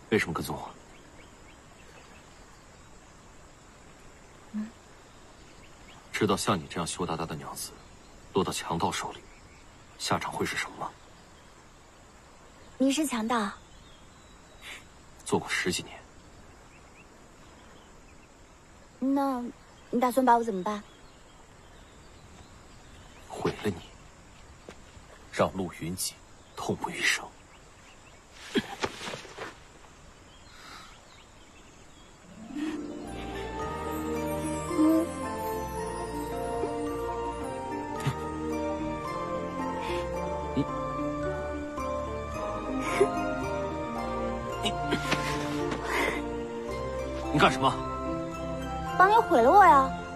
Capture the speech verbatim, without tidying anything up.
为什么跟踪我？ 嗯， 知道像你这样羞答答的娘子，落到强盗手里，下场会是什么吗？ 你是强盗？ 做过十几年。 那，你打算把我怎么办？ 毁了你，让陆云锦痛不欲生。你干什么？ 帮你毁了我呀！